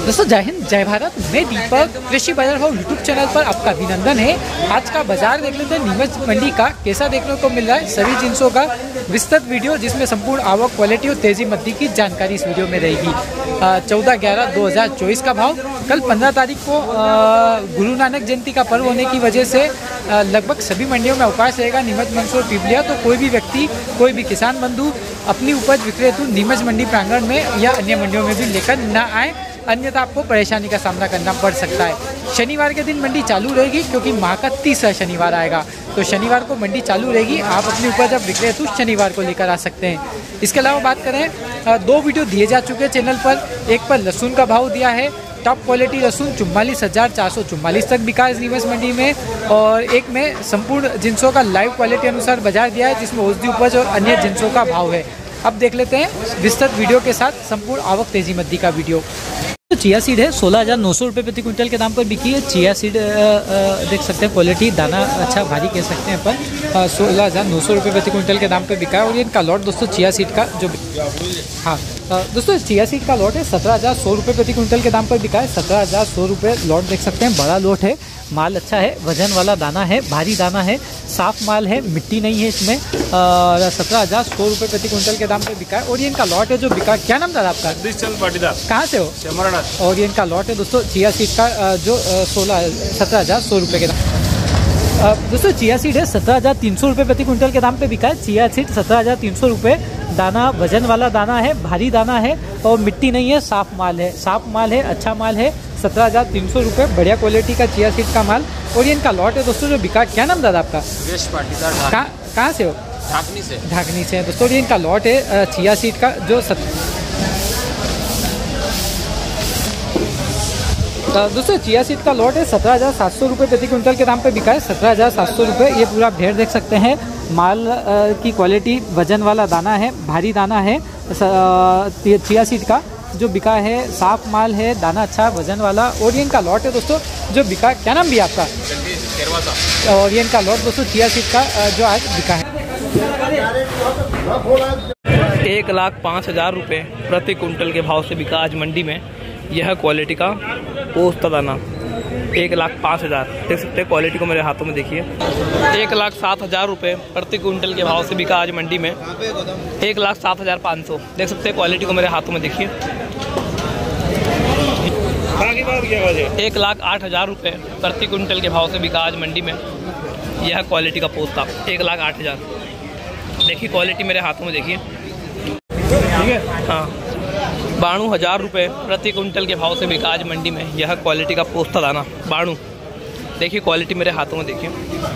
दोस्तों जय हिंद जय भारत। मैं दीपक, कृषि बाजार भाव यूट्यूब चैनल पर आपका अभिनंदन है। आज का बाजार देख लेते हैं नीमच मंडी का कैसा देखने को मिल रहा है। सभी जिंसों का विस्तृत वीडियो जिसमें संपूर्ण आवक, क्वालिटी और तेजी मंदी की जानकारी इस वीडियो में रहेगी। 14/11/2024 का भाव। कल 15 तारीख को गुरु नानक जयंती का पर्व होने की वजह से लगभग सभी मंडियों में अवकाश रहेगा। नीमच, मंदसौर, पीपलिया, तो कोई भी व्यक्ति, कोई भी किसान बंधु अपनी उपज विक्रय हेतु नीमच मंडी प्रांगण में या अन्य मंडियों में भी लेकर न आए, अन्यथा आपको परेशानी का सामना करना पड़ सकता है। शनिवार के दिन मंडी चालू रहेगी क्योंकि माह का तीसरा शनिवार आएगा, तो शनिवार को मंडी चालू रहेगी। आप अपनी उपज अब विक्रय हेतु शनिवार को लेकर आ सकते हैं। इसके अलावा बात करें, 2 वीडियो दिए जा चुके हैं चैनल पर। एक पर लहसुन का भाव दिया है, टॉप क्वालिटी लहसुन 44,444 तक बिका है नीमच मंडी में, और एक में संपूर्ण जिंसों का लाइव क्वालिटी अनुसार बाजार दिया है जिसमें औषधि उपज और अन्य जिंसों का भाव है। अब देख लेते हैं विस्तृत वीडियो के साथ संपूर्ण आवक तेजी मंदी का वीडियो। तो चिया सीड है 16,900 रुपये प्रति क्विंटल के दाम पर बिकी है। चिया सीड देख सकते हैं, क्वालिटी दाना अच्छा भारी कह सकते हैं अपन। 16,900 रुपये प्रति क्विंटल के दाम पर बिका है। और ये इनका लॉट दोस्तों चिया सीड का जो दोस्तों चिया सीड का लॉट है 17,100 रुपये प्रति क्विंटल के दाम पर बिका है। 17,100 रुपये लॉट देख सकते हैं, बड़ा लॉट है, माल अच्छा है, वजन वाला दाना है, भारी दाना है, साफ माल है, मिट्टी नहीं है इसमें। 17,100 रुपये प्रति क्विंटल के दाम पे बिका है। और ये इनका लॉट है जो बिका। क्या नाम था आपका? कहाँ से हो? और ये इनका लॉट है दोस्तों चिया सीड का जो 17,100 रुपये के दाम। दोस्तों चिया सीड है 17,300 रुपये प्रति क्विंटल के दाम पे बिका है। चिया सीड 17,300 रुपये, दाना वजन वाला दाना है, भारी दाना है और मिट्टी नहीं है, साफ माल है, अच्छा माल है। 17,300 रुपये, बढ़िया क्वालिटी का चिया सीड का माल। और ये इनका लॉट है दोस्तों जो बिका। क्या नाम दादा आपका? कहाँ से हो? ढाकनी से है दोस्तों। ये इनका लॉट है चिया सीड का जो दोस्तों चिया सीड का लॉट है 17,700 रुपये प्रति क्विंटल के दाम पे बिका है। 17,700 रुपये। ये पूरा ढेर देख सकते हैं, माल की क्वालिटी, वजन वाला दाना है, भारी दाना है। चिया सीड का जो बिका है, साफ माल है, दाना अच्छा, वजन वाला। और ये इनका लॉट है दोस्तों जो बिका। क्या नाम भी आपका? और ये इनका लॉट दोस्तों चिया सीड का जो आज बिका है 1,05,000 रुपये प्रति कुंटल के भाव से बिका आज मंडी में। यह क्वालिटी का पोस्ता दाना 1,05,000 देख सकते हैं। क्वालिटी को मेरे हाथों में देखिए। 1,07,000 रुपये प्रति कुंटल के भाव से बिका आज मंडी में। 1,07,500 देख सकते हैं। क्वालिटी को मेरे हाथों में देखिए। 1,08,000 रुपये प्रति कुंटल के भाव से बिका आज मंडी में। यह क्वालिटी का पोस्ता 1,08,000। देखिए क्वालिटी मेरे हाथों में देखिए, ठीक है। हाँ, 92,000 रुपये प्रति कुंटल के भाव से बिका आज मंडी में। यह क्वालिटी का पोस्ता दाना 92। देखिए क्वालिटी मेरे हाथों में देखिए।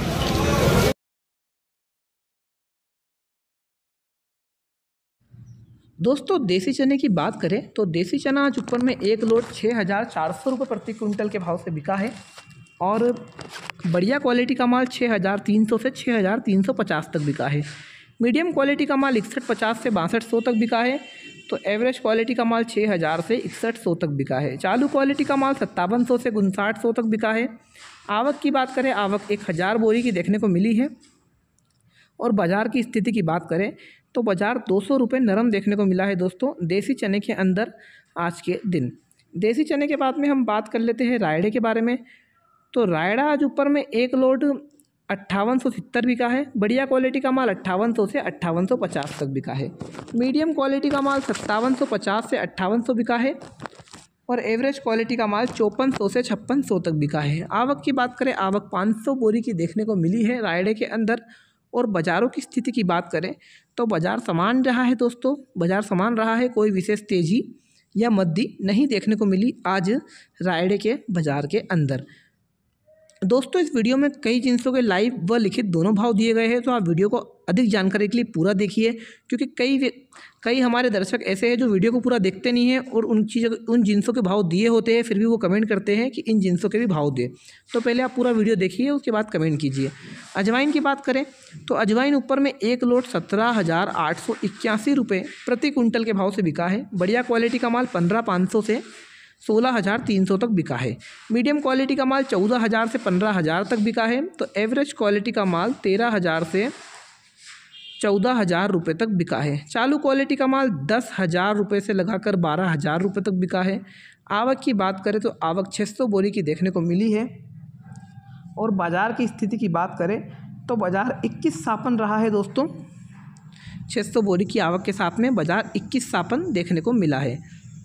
दोस्तों देसी चने की बात करें तो देसी चना आज ऊपर में एक लोट 6,400 रुपये प्रति कुंटल के भाव से बिका है। और बढ़िया क्वालिटी का माल 6,300 से 6,350 तक बिका है। मीडियम क्वालिटी का माल 6150 से 6200 तक बिका है। तो एवरेज क्वालिटी का माल 6,000 से 6100 तक बिका है। चालू क्वालिटी का माल 5700 से 5900 तक बिका है। आवक की बात करें, आवक 1,000 बोरी की देखने को मिली है। और बाज़ार की स्थिति की बात करें तो बाज़ार 200 रुपये नरम देखने को मिला है दोस्तों देसी चने के अंदर आज के दिन। देसी चने के बाद में हम बात कर लेते हैं रायड़े के बारे में। तो रायड़ा आज ऊपर में एक लोड 5870 बिका है। बढ़िया क्वालिटी का माल 5800 से 5850 तक बिका है। मीडियम क्वालिटी का माल 5750 से 5800 बिका है। और एवरेज क्वालिटी का माल 5400 से 5600 तक बिका है। आवक की बात करें, आवक 500 बोरी की देखने को मिली है रायड़े के अंदर। और बाज़ारों की स्थिति की बात करें तो बाज़ार समान रहा है दोस्तों, बाज़ार समान रहा है। कोई विशेष तेज़ी या मंदी नहीं देखने को मिली आज रायड़े के बाज़ार के अंदर। दोस्तों इस वीडियो में कई जिंसों के लाइव व लिखित दोनों भाव दिए गए हैं, तो आप वीडियो को अधिक जानकारी के लिए पूरा देखिए, क्योंकि कई हमारे दर्शक ऐसे हैं जो वीडियो को पूरा देखते नहीं हैं और उन जिंसों के भाव दिए होते हैं, फिर भी वो कमेंट करते हैं कि इन जिंसों के भी भाव दे। तो पहले आप पूरा वीडियो देखिए, उसके बाद कमेंट कीजिए। अजवाइन की बात करें तो अजवाइन ऊपर में एक लोट 17,881 रुपये प्रति कुंटल के भाव से बिका है। बढ़िया क्वालिटी का माल 15,500 से 16,300 तक बिका है। मीडियम क्वालिटी का माल 14,000 से 15,000 तक बिका है। तो एवरेज क्वालिटी का माल 13,000 से 14,000 रुपये तक बिका है। चालू क्वालिटी का माल 10,000 रुपये से लगाकर 12,000 रुपये तक बिका है। आवक की बात करें तो आवक 600 बोरी की देखने को मिली है। और बाज़ार की स्थिति की बात करें तो बाज़ार 21 रहा है दोस्तों। 600 बोरी की आवक के साथ में बाज़ार 21 देखने को मिला है।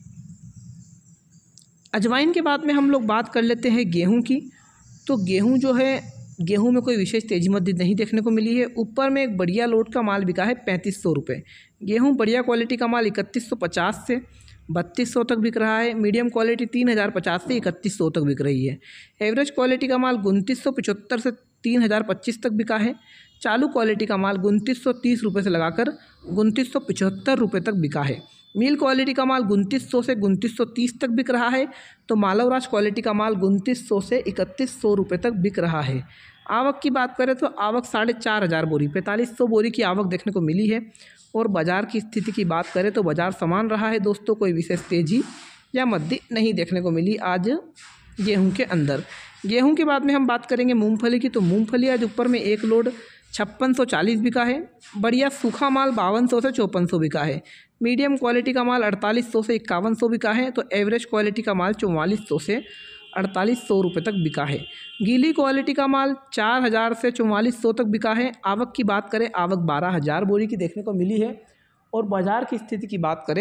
अजवाइन के बाद में हम लोग बात कर लेते हैं गेहूं की। तो गेहूं जो है, गेहूं में कोई विशेष तेजी मद्दी नहीं देखने को मिली है। ऊपर में एक बढ़िया लोट का माल बिका है 3500 रुपये। गेहूं बढ़िया क्वालिटी का माल 3150 से 3200 तक बिक रहा है। मीडियम क्वालिटी 3050 से 3100 तक बिक रही है। एवरेज क्वालिटी का माल 2975 से 3025 तक बिका है। चालू क्वालिटी का माल 2930 रुपये से लगाकर 2975 रुपये तक बिका है। मिल क्वालिटी का माल 2900 से 2930 तक बिक रहा है। तो मालवराज क्वालिटी का माल 2900 से 3100 रुपये तक बिक रहा है। आवक की बात करें तो आवक 4500 बोरी 4500 बोरी की आवक देखने को मिली है। और बाज़ार की स्थिति की बात करें तो बाज़ार समान रहा है दोस्तों, कोई विशेष तेज़ी या मद्दी नहीं देखने को मिली आज गेहूं के अंदर। गेहूं के बाद में हम बात करेंगे मूंगफली की। तो मूंगफली आज ऊपर में एक लोड 5640 बिका है। बढ़िया सूखा माल 5200 से 5400 बिका है। मीडियम क्वालिटी का माल 4800 से 5100 बिका है। तो एवरेज क्वालिटी का माल 4400 से 4800 रुपये तक बिका है। गीली क्वालिटी का माल 4000 से 4400 तक बिका है। आवक की बात करें, आवक 12000 बोरी की देखने को मिली है। और बाज़ार की स्थिति की बात करें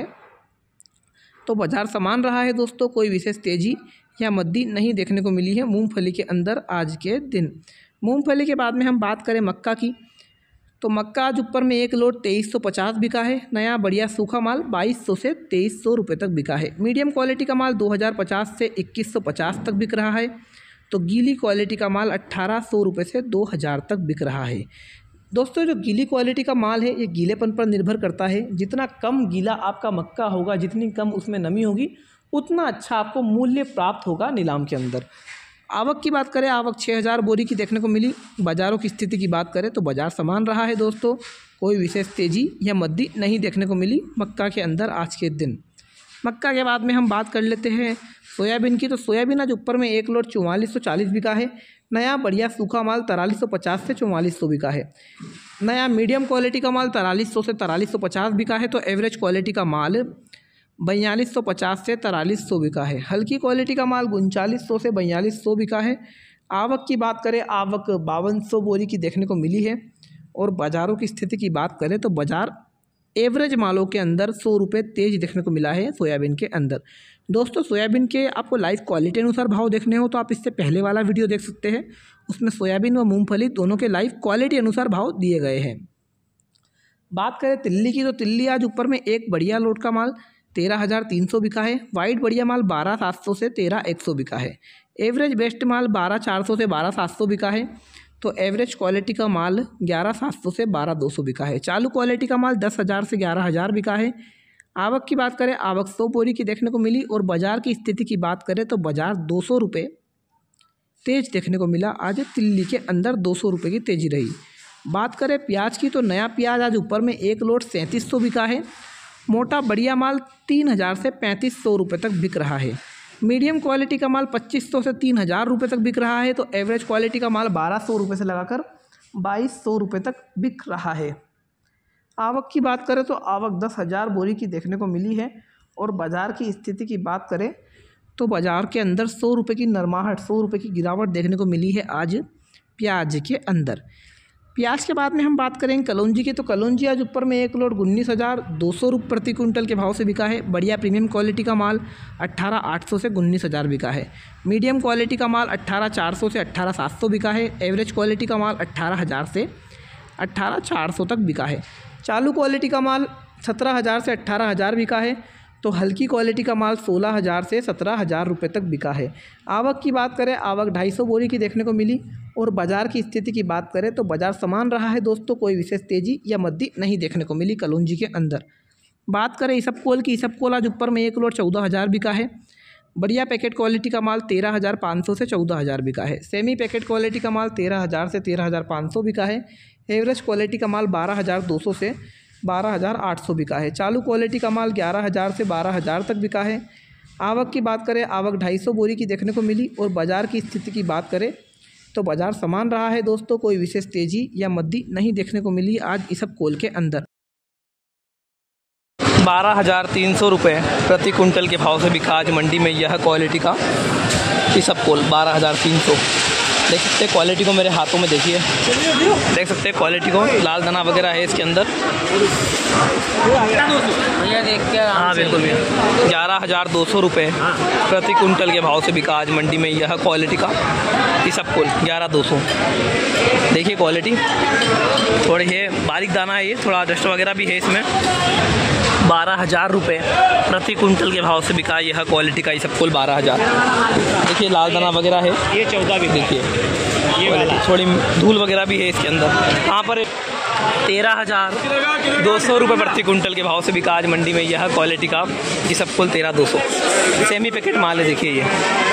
तो बाज़ार समान रहा है दोस्तों, कोई विशेष तेज़ी या मद्दी नहीं देखने को मिली है मूंगफली के अंदर आज के दिन। मूंगफली के बाद में हम बात करें मक्का की। तो मक्का आज ऊपर में एक लोड 2350 बिका है। नया बढ़िया सूखा माल 2200 से 2300 रुपये तक बिका है। मीडियम क्वालिटी का माल 2050 से 2150 तक बिक रहा है। तो गीली क्वालिटी का माल 1800 रुपये से 2000 तक बिक रहा है। दोस्तों जो गीली क्वालिटी का माल है ये गीलेपन पर निर्भर करता है। जितना कम गीला आपका मक्का होगा, जितनी कम उसमें नमी होगी, उतना अच्छा आपको मूल्य प्राप्त होगा नीलाम के अंदर। आवक की बात करें, आवक 6000 बोरी की देखने को मिली। बाज़ारों की स्थिति की बात करें तो बाज़ार समान रहा है दोस्तों, कोई विशेष तेज़ी या मद्दी नहीं देखने को मिली मक्का के अंदर आज के दिन। मक्का के बाद में हम बात कर लेते हैं सोयाबीन की। तो सोयाबीन आज ऊपर में एक लोड 4440 बिका है। नया बढ़िया सूखा माल 4350 से 4400 बिका है। नया मीडियम क्वालिटी का माल 4300 से 4350 बिका है। तो एवरेज क्वालिटी का माल 4250 से 4300 बिका है। हल्की क्वालिटी का माल 3900 से 4200 बिका है। आवक की बात करें, आवक 5200 बोरी की देखने को मिली है। और बाज़ारों की स्थिति की बात करें तो बाज़ार एवरेज मालों के अंदर 100 रुपये तेज देखने को मिला है सोयाबीन के अंदर। दोस्तों सोयाबीन के आपको लाइव क्वालिटी अनुसार भाव देखने हो तो आप इससे पहले वाला वीडियो देख सकते हैं। उसमें सोयाबीन व मूंगफली दोनों के लाइव क्वालिटी अनुसार भाव दिए गए हैं। बात करें तिल्ली की। तो तिल्ली आज ऊपर में एक बढ़िया लोड का माल 13300 बिका है। वाइट बढ़िया माल 12700 से 13100 बिका है। एवरेज बेस्ट माल 12400 से 12700 बिका है। तो एवरेज क्वालिटी का माल 11700 से 12200 बिका है। चालू क्वालिटी का माल 10000 से 11000 बिका है। आवक की बात करें, आवक 100 बोरी की देखने को मिली। और बाज़ार की स्थिति की बात करें तो बाज़ार 200 रुपये तेज देखने को मिला। आज तिल्ली के अंदर 200 रुपये की तेज़ी रही। बात करें प्याज की। तो नया प्याज आज ऊपर में एक लोड 3700 बिका है। मोटा बढ़िया माल 3000 से 3500 रुपये तक बिक रहा है। मीडियम क्वालिटी का माल 2500 से 3000 रुपये तक बिक रहा है। तो एवरेज क्वालिटी का माल 1200 रुपये से लगाकर 2200 रुपये तक बिक रहा है। आवक की बात करें तो आवक 10,000 बोरी की देखने को मिली है। और बाज़ार की स्थिति की बात करें तो बाज़ार के अंदर 100 रुपये की नरमाहट, 100 रुपये की गिरावट देखने को मिली है आज प्याज के अंदर। प्याज के बाद में हम बात करेंगे कलौंजी की। तो कलौंजी आज ऊपर में एक लोड 19,200 रुपये प्रति कुंटल के भाव से बिका है। बढ़िया प्रीमियम क्वालिटी का माल 18,800 से 19,000 बिका है। मीडियम क्वालिटी का माल 18,400 से 18,700 बिका है। एवरेज क्वालिटी का माल 18,000 से 18,400 तक बिका है। चालू क्वालिटी का माल 17,000 से 18,000 बिका है। तो हल्की क्वालिटी का माल 16,000 से 17,000 रुपये तक बिका है। आवक की बात करें, आवक 250 बोरी की देखने को मिली। और बाज़ार की स्थिति की बात करें तो बाज़ार समान रहा है दोस्तों, कोई विशेष तेज़ी या मद्दी नहीं देखने को मिली कलौंजी के अंदर। बात करें इसबकोल की। इसबकोल आज ऊपर में एक लोड 14,000 बिका है। बढ़िया पैकेट क्वालिटी का माल 13,500 से 14,000 बिका है। सेमी पैकेट क्वालिटी का माल 13,000 से 13,500 बिका है। एवरेज क्वालिटी का माल 12,200 से 12,800 बिका है। चालू क्वालिटी का माल 11,000 से 12,000 तक बिका है। आवक की बात करें, आवक 250 बोरी की देखने को मिली। और बाज़ार की स्थिति की बात करें तो बाज़ार समान रहा है दोस्तों, कोई विशेष तेज़ी या मद्दी नहीं देखने को मिली आज इसबकोल के अंदर। 12,300 रुपये प्रति कुंटल के भाव से बिका आज मंडी में यह क्वालिटी का इसबगोल 12,300। देख सकते हैं क्वालिटी को, मेरे हाथों में देखिए, देख सकते हैं क्वालिटी को, लाल दाना वगैरह है इसके अंदर। हाँ बिल्कुल भैया, 11,200 रुपये प्रति कुंटल के भाव से बिका आज मंडी में यह क्वालिटी का इसबगोल 11,200। देखिए क्वालिटी थोड़ी है, बारीक दाना है ये, थोड़ा डस्ट वगैरह भी है इसमें। 12,000 रुपये प्रति कुंटल के भाव से बिका यह क्वालिटी का इसबगोल 12,000। देखिए लाल दाना वगैरह है, ये 14 भी देखिए, ये वाला थोड़ी धूल वगैरह भी है इसके अंदर। यहाँ पर 13,200 रुपये प्रति कुंटल के भाव से बिका आज मंडी में यह क्वालिटी का इसबगोल 13,200। सेमी पैकेट माल है, देखिए ये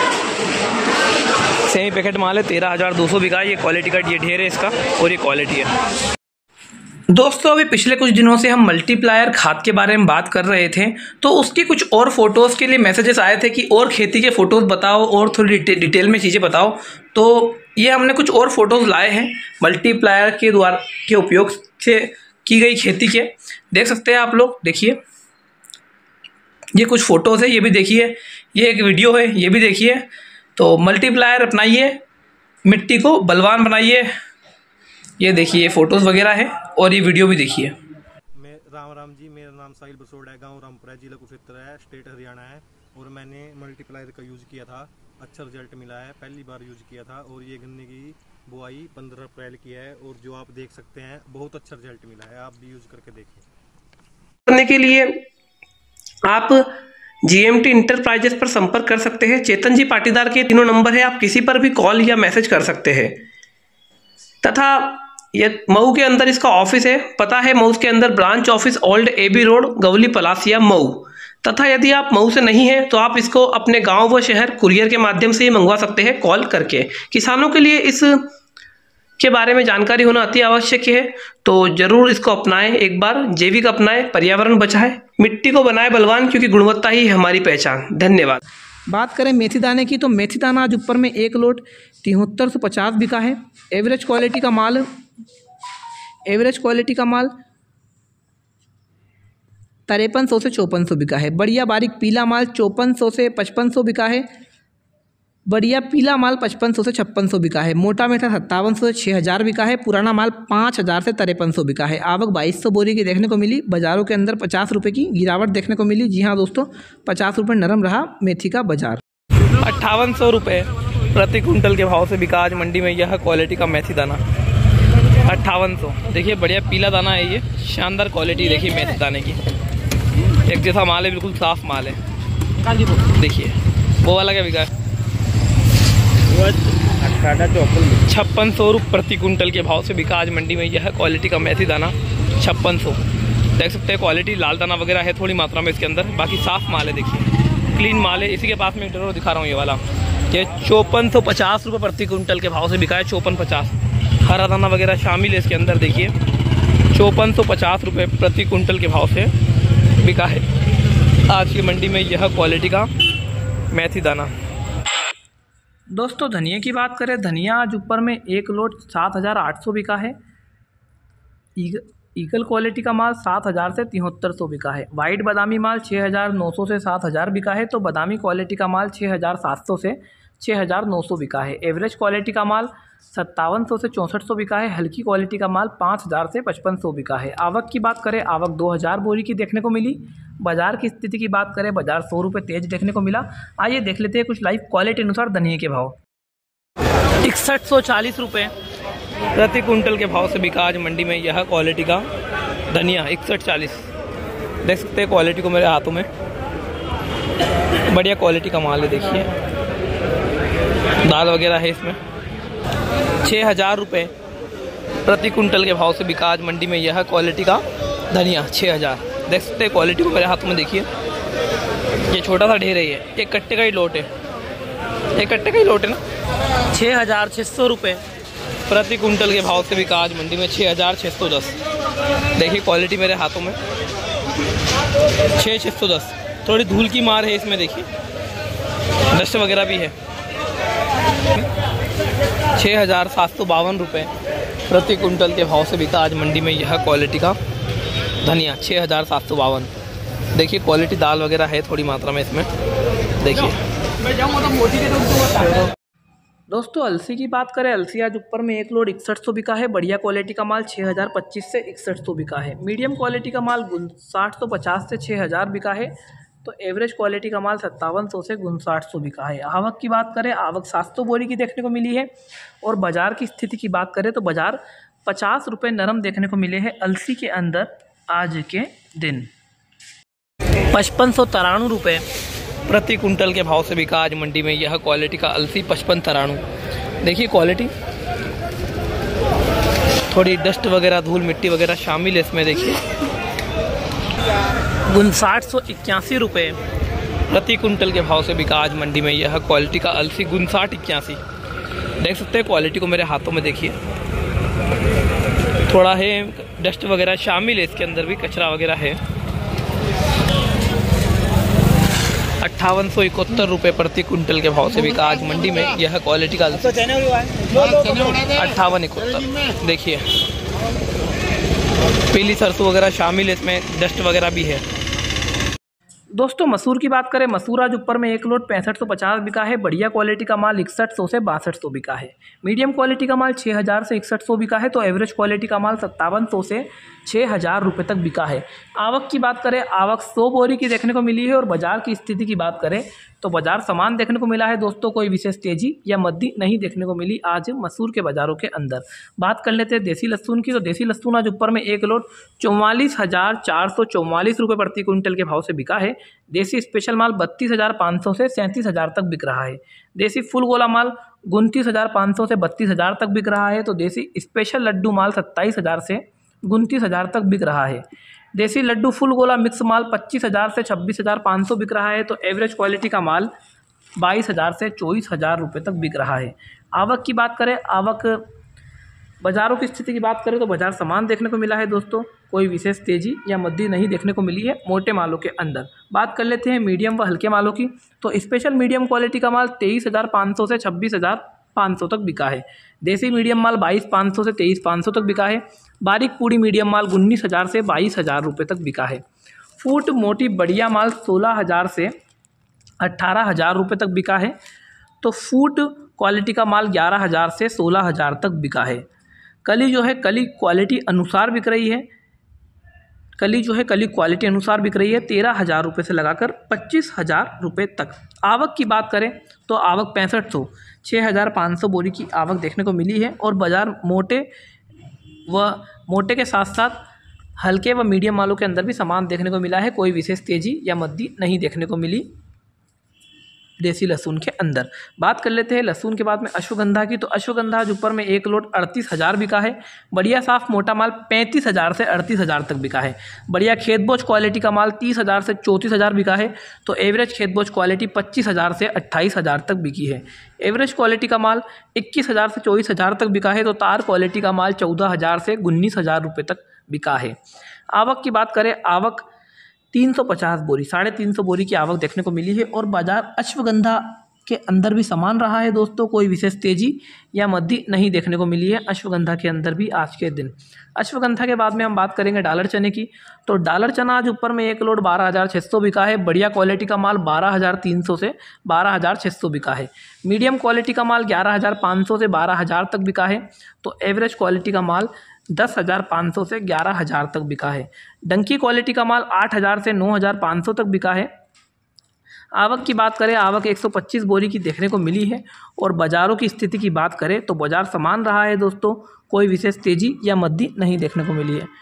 सेमी पैकेट माल है, 13,200 बिका। ये क्वालिटी का ये ढेर है इसका, और ये क्वालिटी है। दोस्तों अभी पिछले कुछ दिनों से हम मल्टीप्लायर खाद के बारे में बात कर रहे थे, तो उसकी कुछ और फोटोज़ के लिए मैसेजेस आए थे कि और खेती के फ़ोटोज़ बताओ और थोड़ी डिटेल में चीज़ें बताओ। तो ये हमने कुछ और फोटोज़ लाए हैं मल्टीप्लायर के द्वारा के उपयोग से की गई खेती के। देख सकते हैं आप लोग, देखिए ये कुछ फ़ोटोज़ है, ये भी देखिए, ये एक वीडियो है, ये भी देखिए। तो मल्टीप्लायर अपनाइए, मिट्टी को बलवान बनाइए। ये देखिए ये फ़ोटोज़ वगैरह है और ये वीडियो भी देखिए। मैं राम जी, मेरा नाम साहिल बसोड़ है, गांव रामपुरा, जिला कुरुक्षेत्र है, स्टेट हरियाणा है। और मैंने मल्टीप्लायर का यूज़ किया था, अच्छा रिजल्ट मिला है, पहली बार यूज़ किया था। और ये गन्ने की बुआई 15 अप्रैल की है, और जो आप देख सकते हैं बहुत अच्छा रिजल्ट मिला है, आप भी यूज़ करके देखिए। करने के लिए आप GMT इंटरप्राइजेस पर संपर्क कर सकते हैं। चेतन जी पाटीदार के तीनों नंबर है, आप किसी पर भी कॉल या मैसेज कर सकते हैं। तथा ये मऊ के अंदर इसका ऑफिस है, पता है मऊ के अंदर branch office old AB road, Gawli Palasia, Mhow. तथा यदि आप मऊ से नहीं हैं तो आप इसको अपने गांव व शहर कुरियर के माध्यम से ही मंगवा सकते हैं कॉल करके। किसानों के लिए इस के बारे में जानकारी होना अति आवश्यक है, तो जरूर इसको अपनाएं, एक बार जैविक अपनाएं, पर्यावरण बचाएं, मिट्टी को बनाए बलवान, क्योंकि गुणवत्ता ही हमारी पहचान। धन्यवाद। बात करें मेथी दाने की, तो मेथी दाना आज ऊपर में एक लोट 7350 बिका है। एवरेज क्वालिटी का माल 5300 से 5400 बिका है। बढ़िया बारीक पीला माल 5400 से 5500 बिका है। बढ़िया पीला माल 5500 से 5600 बिका है। मोटा मीठा 5700 से 6000 बिका है। पुराना माल 5000 से 5300 बिका है। आवक 2200 बोरी की देखने को मिली। बाज़ारों के अंदर 50 रुपये की गिरावट देखने को मिली। जी हाँ दोस्तों, 50 रुपये नरम रहा मेथी का बाजार। 5800 रुपये प्रति कुंटल के भाव से बिका आज मंडी में यह क्वालिटी का मेथी दाना 5800। देखिए बढ़िया पीला दाना है, ये शानदार क्वालिटी देखिए मेथी दाने की, एक जैसा माल है, बिल्कुल साफ माल है। देखिए वो वाला क्या बिका है 5600 रुपये प्रति कुंटल के भाव से बिका आज मंडी में यह क्वालिटी का मेथी दाना 5600। देख सकते हैं क्वालिटी, लाल दाना वगैरह है थोड़ी मात्रा में इसके अंदर, बाकी साफ माल है, देखिए क्लीन माल है। इसी के पास में इंटरव्यू दिखा रहा हूँ, ये वाला ये 5450 रुपये प्रति कुंटल के भाव से बिका है। 5450 हरा दाना वगैरह शामिल है इसके अंदर। देखिए 5450 रुपये प्रति कुंटल के भाव से बिका है आज की मंडी में यह क्वालिटी का मेथी दाना। दोस्तों धनिया की बात करें, धनिया आज ऊपर में एक लोट 7800 बिका है। ईगल क्वालिटी का माल 7000 से 7300 बिका है। वाइट बादामी माल 6900 से 7000 बिका है। तो बादामी क्वालिटी का माल 6700 से 6900 बिका है। एवरेज क्वालिटी का माल 5700 से 6400 बिका है। हल्की क्वालिटी का माल 5000 से 5500 बिका है। आवक की बात करें, आवक 2000 बोरी की देखने को मिली। बाजार की स्थिति की बात करें, बाजार 100 रुपये तेज देखने को मिला। आइए देख लेते हैं कुछ लाइव क्वालिटी अनुसार धनिया के भाव। 6140 रुपये प्रति कुंटल के भाव से बिका आज मंडी में यह क्वालिटी का धनिया 6140। देख सकते हैं क्वालिटी को मेरे हाथों में, बढ़िया क्वालिटी का माल है। देखिए दाल वगैरह है इसमें। 6000 रुपये प्रति कुंटल के भाव से बिका आज मंडी में यह क्वालिटी का धनिया 6000। देख सकते हैं क्वालिटी को मेरे हाथों में, देखिए ये छोटा सा ढेर है, ये एक कट्टे का ही लोट है, एक कट्टे का ही लोट है ना। 6600 रुपये प्रति कुंटल के भाव से बिका आज मंडी में 6610। देखिए क्वालिटी मेरे हाथों में 6610। थोड़ी धूल की मार है इसमें, देखिए डस्ट वगैरह भी है। 6752 रुपये प्रति कुंटल के भाव से बिका आज मंडी में यह क्वालिटी का धनिया 6752। देखिए क्वालिटी दाल वगैरह है थोड़ी मात्रा में इसमें, देखिए। दोस्तों अलसी की बात करें, अलसी आज ऊपर में एक लोड 6100 बिका है। बढ़िया क्वालिटी का माल 6025 से 6100 बिका है। मीडियम क्वालिटी का माल 5950 से 6000 बिका है। तो एवरेज क्वालिटी का माल 5700 से 5900 बिका है। आवक की बात करें, आवक 700 बोरी की देखने को मिली है। और बाज़ार की स्थिति की बात करें तो बाज़ार 50 रुपये नरम देखने को मिले हैं अलसी के अंदर आज के दिन। 5593 रुपये प्रति कुंटल के भाव से बिका आज मंडी में यह क्वालिटी का अलसी 5593। देखिए क्वालिटी, थोड़ी डस्ट वगैरह, धूल मिट्टी वगैरह शामिल है इसमें। देखिए 5981 रुपये प्रति कुंटल के भाव से बिका आज मंडी में यह क्वालिटी का अलसी 5981। देख सकते हैं क्वालिटी को मेरे हाथों में, देखिए थोड़ा है डस्ट वगैरह शामिल है इसके अंदर भी, कचरा वगैरह है। 5871 रुपये प्रति कुंटल के भाव से बिका आज मंडी में यह क्वालिटी का 5871। देखिए पीली सरसों वगैरह शामिल है इसमें, डस्ट वगैरह भी है। दोस्तों मसूर की बात करें, मसूर आज ऊपर में एक लोड 6550 बिका है। बढ़िया क्वालिटी का माल 6100 से 6200 बिका है। मीडियम क्वालिटी का माल 6000 से 6100 बिका है। तो एवरेज क्वालिटी का माल 5700 से 6000 रुपये तक बिका है। आवक की बात करें, आवक 100 बोरी की देखने को मिली है। और बाज़ार की स्थिति की बात करें तो बाज़ार समान देखने को मिला है दोस्तों, कोई विशेष तेज़ी या मंदी नहीं देखने को मिली आज मसूर के बाज़ारों के अंदर। बात कर लेते हैं देसी लहसुन की, तो देसी लहसुन आज ऊपर में एक लोड 44,444 रुपये प्रति कुंटल के भाव से बिका है। देसी स्पेशल माल 32,500 से 37,000 तक बिक रहा है। देसी फुल गोला माल 29,500 से 32,000 तक बिक रहा है। तो देसी स्पेशल लड्डू माल 27,000 से 29,000 तक बिक रहा है। देसी लड्डू फुल गोला मिक्स माल 25,000 से 26,500 बिक रहा है। तो एवरेज क्वालिटी का माल 22,000 से 24,000 रुपये तक बिक रहा है। आवक की बात करें, आवक बाज़ारों की स्थिति की बात करें तो बाज़ार समान देखने को मिला है दोस्तों, कोई विशेष तेज़ी या मंदी नहीं देखने को मिली है मोटे मालों के अंदर। बात कर लेते हैं मीडियम व हल्के मालों की, तो स्पेशल मीडियम क्वालिटी का माल 23,500 से 26,500 तक बिका है। देसी मीडियम माल 22,500 से 23,500 तक बिका है। बारीक पूड़ी मीडियम माल 19,000 से 22,000 रुपये तक बिका है। फूट मोटी बढ़िया माल 16,000 से 18,000 रुपये तक बिका है। तो फूट क्वालिटी का माल 11,000 से 16,000 तक बिका है। कली जो है, कली क्वालिटी अनुसार बिक रही है। कली जो है कली क्वालिटी अनुसार बिक रही है 13,000 रुपये से लगाकर 25,000 रुपये तक। आवक की बात करें तो आवक 6500 6,500 बोरी की आवक देखने को मिली है। और बाज़ार मोटे के साथ साथ हल्के व मीडियम मालों के अंदर भी सामान देखने को मिला है, कोई विशेष तेज़ी या मंदी नहीं देखने को मिली देसी लहसुन के अंदर। बात कर लेते हैं लहसुन के बाद में अश्वगंधा की, तो अश्वगंधा आज ऊपर में एक लोड 38,000 बिका है। बढ़िया साफ मोटा माल 35,000 से 38,000 तक बिका है। बढ़िया खेतबोझ क्वालिटी का माल 30,000 से 34,000 बिका है। तो एवरेज खेतबोझ क्वालिटी 25,000 से 28,000 तक बिकी है। एवरेज क्वालिटी का माल 21,000 से 24,000 तक बिका है। तो तार क्वालिटी का माल 14,000 से 19,000 रुपये तक बिका है। आवक की बात करें, आवक 350 बोरी 350 बोरी की आवक देखने को मिली है। और बाज़ार अश्वगंधा के अंदर भी समान रहा है दोस्तों, कोई विशेष तेज़ी या मंदी नहीं देखने को मिली है अश्वगंधा के अंदर भी आज के दिन। अश्वगंधा के बाद में हम बात करेंगे डॉलर चने की, तो डॉलर चना आज ऊपर में एक लोड 12,600 बिका है। बढ़िया क्वालिटी का माल 12,300 से 12,600 बिका है। मीडियम क्वालिटी का माल 11,500 से 12,000 तक बिका है। तो एवरेज क्वालिटी का माल 10,500 से 11,000 तक बिका है। डंकी क्वालिटी का माल 8,000 से 9,500 तक बिका है। आवक की बात करें, आवक 125 बोरी की देखने को मिली है। और बाज़ारों की स्थिति की बात करें तो बाज़ार समान रहा है दोस्तों, कोई विशेष तेज़ी या मंदी नहीं देखने को मिली है।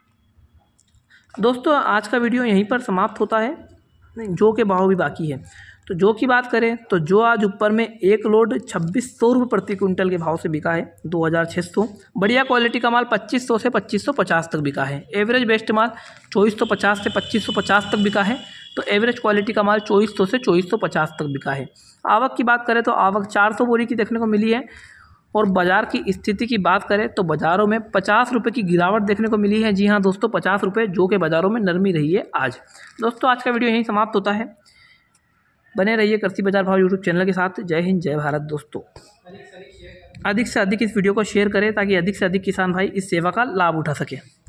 दोस्तों आज का वीडियो यहीं पर समाप्त होता है। जो के भाव भी बाकी है, तो जो की बात करें तो जो आज ऊपर में एक लोड 2,600 रुपये प्रति क्विंटल के भाव से बिका है 2,600। बढ़िया क्वालिटी का माल 2,500 से 2,550 तक बिका है। एवरेज बेस्ट माल 2,450 से 2,550 तक बिका है। तो एवरेज क्वालिटी का माल 2,400 से 2,450 तक बिका है। आवक की बात करें तो आवक 400 बोरी की देखने को मिली है। और बाज़ार की स्थिति की बात करें तो बाज़ारों में 50 रुपये की गिरावट देखने को मिली है। जी हाँ दोस्तों, 50 रुपये, जो कि बाज़ारों में नरमी रही है आज। दोस्तों आज का वीडियो यहीं समाप्त होता है। बने रहिए कृषि बाजार भाव यूट्यूब चैनल के साथ। जय हिंद, जय भारत। दोस्तों अधिक से अधिक इस वीडियो को शेयर करें ताकि अधिक से अधिक किसान भाई इस सेवा का लाभ उठा सकें।